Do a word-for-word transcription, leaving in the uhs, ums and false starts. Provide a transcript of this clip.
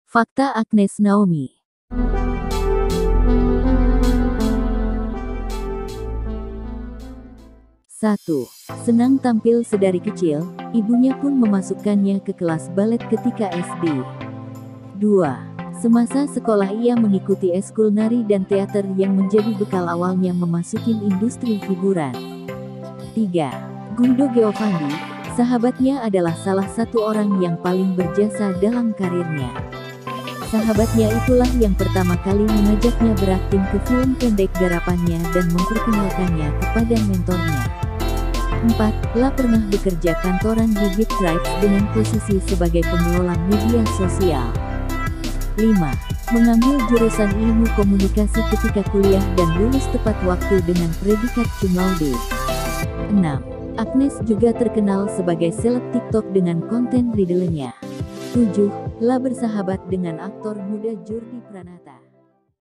Fakta Agnes Naomi. satu. Senang tampil sedari kecil, ibunya pun memasukkannya ke kelas balet ketika S D. dua. Semasa sekolah ia mengikuti eskul nari dan teater yang menjadi bekal awalnya memasuki industri hiburan. tiga. Guido Geovandi, sahabatnya adalah salah satu orang yang paling berjasa dalam karirnya. Sahabatnya itulah yang pertama kali mengajaknya berakting ke film pendek garapannya dan memperkenalkannya kepada mentornya. empat. La pernah bekerja kantoran di Big Tribes dengan posisi sebagai pengelola media sosial. lima. Mengambil jurusan ilmu komunikasi ketika kuliah dan lulus tepat waktu dengan predikat cum laude. enam. Agnes juga terkenal sebagai seleb TikTok dengan konten ridelnya. tujuh. La bersahabat dengan aktor muda Jordi Pranata.